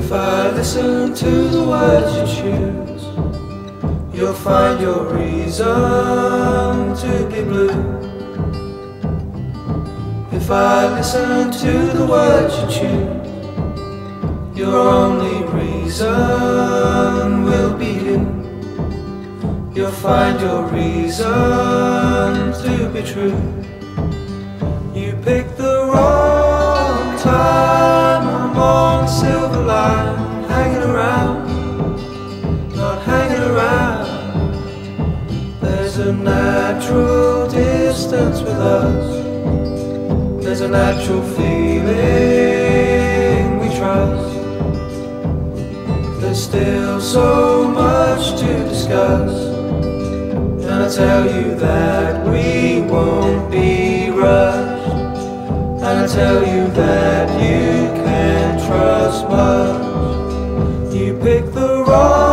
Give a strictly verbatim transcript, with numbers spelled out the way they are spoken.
If I listen to the words you choose, you'll find your reason to be blue. If I listen to the words you choose, your only reason will be you. You'll find your reason to be true. You picked the wrong time, I'm on a silver line, hanging around, not hanging around. There's a natural distance with us, there's a natural feeling we trust. There's still so much to discuss, and I tell you that we won't be rushed, and I tell you that you can trust much. You pick the wrong